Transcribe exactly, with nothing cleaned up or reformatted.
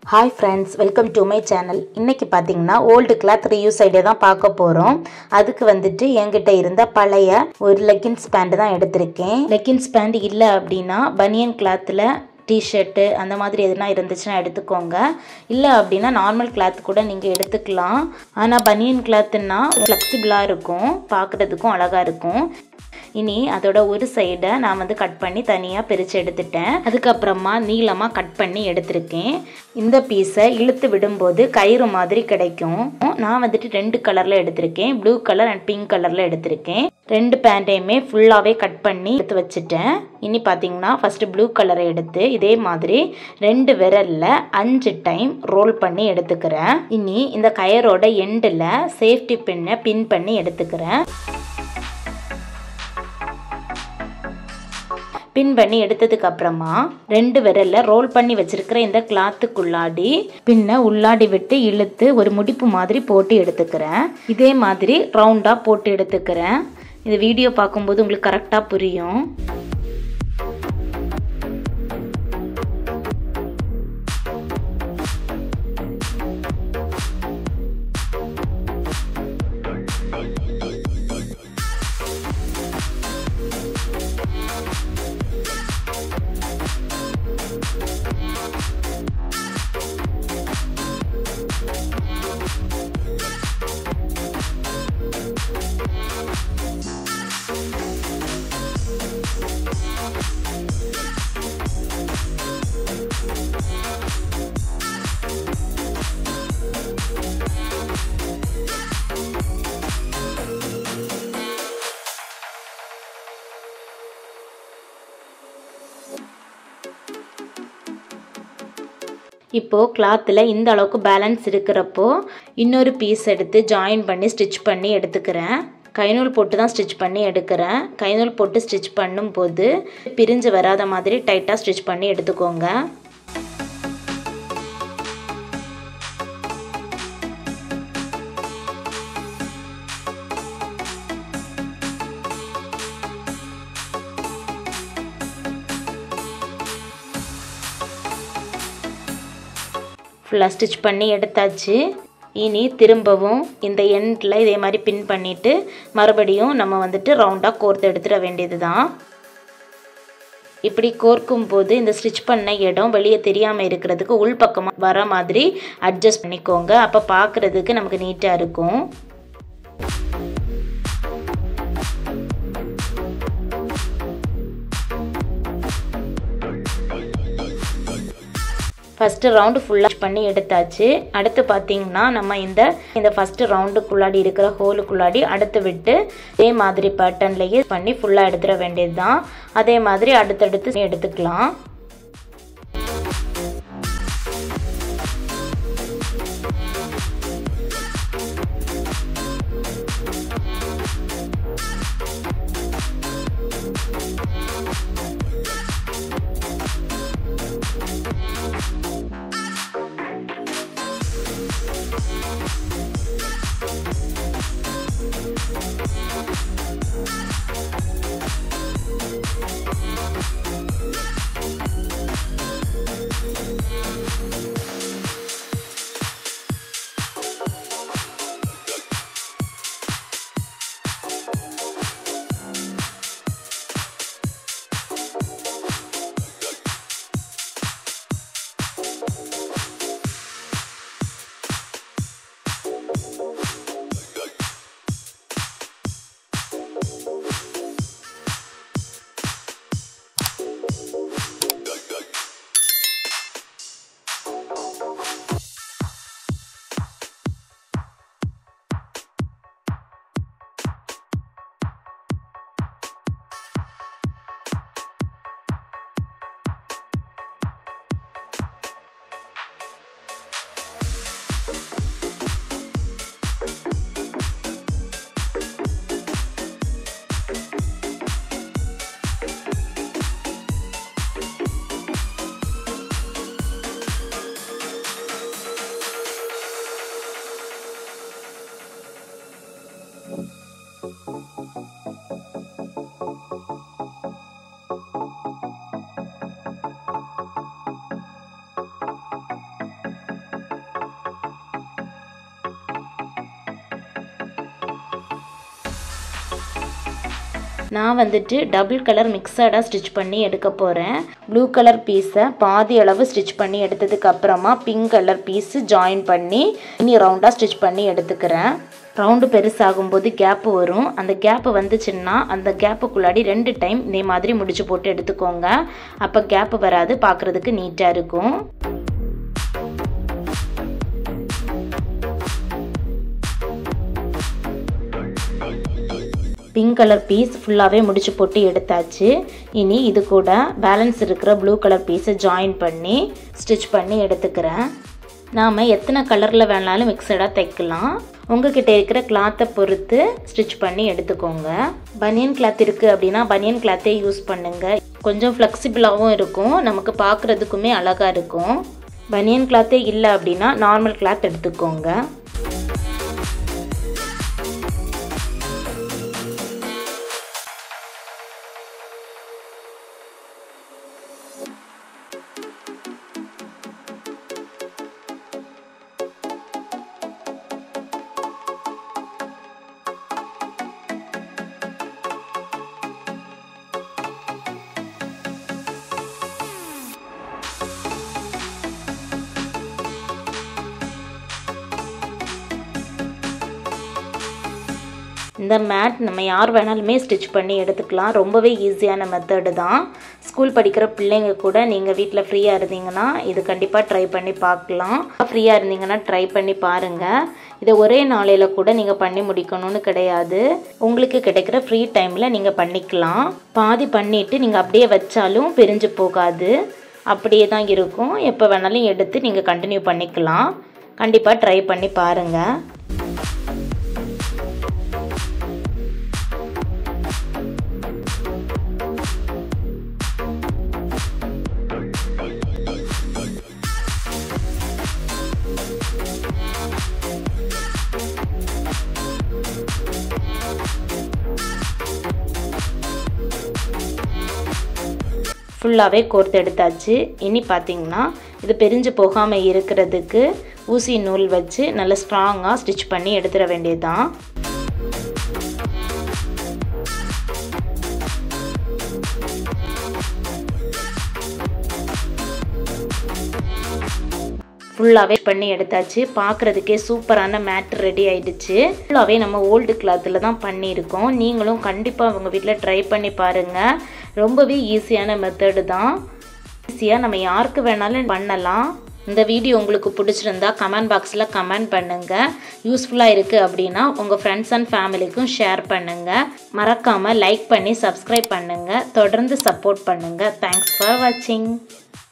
Hi friends, welcome to my channel. இன்னைக்கு பாத்தீங்கன்னா old cloth reuse idea தான் பார்க்க போறோம். அதுக்கு வந்துட்டு என்கிட்ட இருந்த பழைய ஒரு leggings pant தான் எடுத்திருக்கேன். leggings pant இல்ல அப்படினா banian clothல t-shirt அந்த மாதிரி எதுனா இருந்துச்சுனா எடுத்துக்கோங்க. இல்ல அப்படினா நார்மல் cloth கூட நீங்க எடுத்துக்கலாம். ஆனா banian clothனா flexible-ஆ இருக்கும், பார்க்கிறதுக்கும் அழகா இருக்கும். இனி அதோட ஒரு சைடை நான் வந்து கட் பண்ணி தனியா பிரிச்சு எடுத்துட்டேன். அதுக்கு அப்புறமா நீளமா கட் பண்ணி எடுத்துர்க்கேன். இந்த பீஸை இழுத்து விடும்போது கயிறு மாதிரி கிடைக்கும். நான் வந்துட்டு ரெண்டு கலர்ல எடுத்துர்க்கேன். ப்ளூ கலர் அண்ட் பிங்க் கலர்ல எடுத்துர்க்கேன். ரெண்டு பேண்டையுமே ஃபுல்லாவே கட் பண்ணி எடுத்து வச்சிட்டேன். இனி பாத்தீங்கன்னா ஃபர்ஸ்ட் ப்ளூ கலரை எடுத்து இதே மாதிரி ரெண்டு விரல்ல அஞ்சு டைம் ரோல் பண்ணி எடுத்துக்கிறேன். இனி இந்த கயரோட எண்ட்ல சேஃப்டி பின்னை பின் பண்ணி எடுத்துக்கிறேன். பின் பண்ணி எடுத்ததுக்கு அப்புறமா ரெண்டு விரல்ல ரோல் பண்ணி வச்சிருக்கிற இந்த கிளாத்துக்குள்ளாடி பின்ன உள்ளாடி விட்டு இழுத்து ஒரு முடிப்பு மாதிரி போட்டு எடுத்துக்கிறேன். இதே மாதிரி ரவுண்டா போட்டு எடுத்துக்கிறேன். இந்த வீடியோ பார்க்கும்போது உங்களுக்கு கரெக்டா புரியும். இப்போ கிளாத்ல இந்த அளவுக்கு பேலன்ஸ் இருக்கிறப்போ இன்னொரு பீஸ் எடுத்து ஜாயின் பண்ணி ஸ்டிட்ச் பண்ணி எடுத்துக்கிறேன். கைநூல் போட்டு தான் ஸ்டிட்ச் பண்ணி எடுக்கிறேன். கைநூல் போட்டு ஸ்டிட்ச் பண்ணும்போது பிரிஞ்சு வராத மாதிரி டைட்டாக ஸ்டிட்ச் பண்ணி எடுத்துக்கோங்க. ஃபுல்லாக ஸ்டிச் பண்ணி எடுத்தாச்சு. இனி திரும்பவும் இந்த எண்டில் இதே மாதிரி பின் பண்ணிவிட்டு மறுபடியும் நம்ம வந்துட்டு ரவுண்டாக கோர்த்து எடுத்துட வேண்டியது தான். இப்படி கோர்க்கும் போது இந்த ஸ்டிச் பண்ண இடம் வெளியே தெரியாமல் இருக்கிறதுக்கு உள் பக்கமாக வர மாதிரி அட்ஜஸ்ட் பண்ணிக்கோங்க. அப்போ பார்க்குறதுக்கு நமக்கு நீட்டாக இருக்கும். ஃபஸ்ட்டு ரவுண்டு ஃபுல்லாக பண்ணி எடுத்தாச்சு. அடுத்து பார்த்தீங்கன்னா நம்ம இந்த இந்த ஃபஸ்ட்டு ரவுண்டுக்குள்ளாடி இருக்கிற ஹோலுக்குள்ளாடி அடுத்து விட்டு அதே மாதிரி பேட்டர்ன்லேயே பண்ணி ஃபுல்லாக எடுத்துட வேண்டியது தான். அதே மாதிரி அடுத்தடுத்து எடுத்துக்கலாம். நான் வந்துட்டு டபுள் கலர் மிக்சடாக ஸ்டிச் பண்ணி எடுக்க போகிறேன். ப்ளூ கலர் பீஸை பாதி அளவு ஸ்டிச் பண்ணி எடுத்ததுக்கு அப்புறமா பிங்க் கலர் பீஸு ஜாயின் பண்ணி இனி ரவுண்டாக ஸ்டிச் பண்ணி எடுத்துக்கிறேன். ரவுண்டு பெருசாகும்போது கேப்பு வரும். அந்த கேப்பு வந்துச்சுன்னா அந்த கேப்புக்குள்ளாடி ரெண்டு டைம் இதே மாதிரி முடிச்சு போட்டு எடுத்துக்கோங்க. அப்போ கேப்பு வராது, பார்க்குறதுக்கு நீட்டாக இருக்கும். பிங்க் கலர் பீஸ் ஃபுல்லாகவே முடிச்சு போட்டு எடுத்தாச்சு. இனி இது கூட பேலன்ஸ் இருக்கிற ப்ளூ கலர் பீஸை ஜாயின் பண்ணி ஸ்டிச் பண்ணி எடுத்துக்கிறேன். நாம் எத்தனை கலரில் வேணாலும் மிக்சடாக தைக்கலாம். உங்ககிட்ட இருக்கிற கிளாத்தை பொறுத்து ஸ்டிச் பண்ணி எடுத்துக்கோங்க. பனியன் கிளாத் இருக்குது அப்படின்னா பனியன் கிளாத்தே யூஸ் பண்ணுங்கள். கொஞ்சம் ஃப்ளெக்சிபிளாகவும் இருக்கும், நமக்கு பார்க்குறதுக்குமே அழகாக இருக்கும். பனியன் கிளாத்தே இல்லை அப்படின்னா நார்மல் கிளாத் எடுத்துக்கோங்க. இந்த மேட் நம்ம யார் வேணாலுமே ஸ்டிச் பண்ணி எடுத்துக்கலாம். ரொம்பவே ஈஸியான மெத்தடு தான். ஸ்கூல் படிக்கிற பிள்ளைங்க கூட நீங்கள் வீட்டில் ஃப்ரீயாக இருந்தீங்கன்னா இது கண்டிப்பாக ட்ரை பண்ணி பார்க்கலாம். ஃப்ரீயாக இருந்தீங்கன்னா ட்ரை பண்ணி பாருங்கள். இதை ஒரே நாளையில் கூட நீங்கள் பண்ணி முடிக்கணும்னு கிடையாது. உங்களுக்கு கிடைக்கிற ஃப்ரீ டைமில் நீங்கள் பண்ணிக்கலாம். பாதி பண்ணிவிட்டு நீங்கள் அப்படியே வச்சாலும் பிரிஞ்சு போகாது, அப்படியே தான் இருக்கும். எப்போ வேணாலும் எடுத்து நீங்கள் கண்டினியூ பண்ணிக்கலாம். கண்டிப்பாக ட்ரை பண்ணி பாருங்கள். ஃபுல்லாகவே கோர்த்து எடுத்தாச்சு. இனி பார்த்தீங்கன்னா இது பிரிஞ்சு போகாமல் இருக்கிறதுக்கு ஊசி நூல் வச்சு நல்லா ஸ்ட்ராங்காக ஸ்டிச் பண்ணி எடுத்துட வேண்டியதுதான். ஃபுல்லாகவே பண்ணி எடுத்தாச்சு. பார்க்குறதுக்கே சூப்பரான மேட் ரெடி ஆகிடுச்சு. ஃபுல்லாகவே நம்ம ஓல்டு கிளாத்தில் தான் பண்ணியிருக்கோம். நீங்களும் கண்டிப்பாக உங்கள் வீட்டில் ட்ரை பண்ணி பாருங்கள். ரொம்பவே ஈஸியான மெத்தடு தான். ஈஸியாக நம்ம யாருக்கு வேணாலும் பண்ணலாம். இந்த வீடியோ உங்களுக்கு பிடிச்சிருந்தா கமெண்ட் பாக்ஸில் கமெண்ட் பண்ணுங்கள். யூஸ்ஃபுல்லாக இருக்குது அப்படின்னா உங்கள் ஃப்ரெண்ட்ஸ் அண்ட் ஃபேமிலிக்கும் ஷேர் பண்ணுங்கள். மறக்காமல் லைக் பண்ணி சப்ஸ்கிரைப் பண்ணுங்கள். தொடர்ந்து சப்போர்ட் பண்ணுங்கள். தேங்க்ஸ் ஃபார் வாட்சிங்.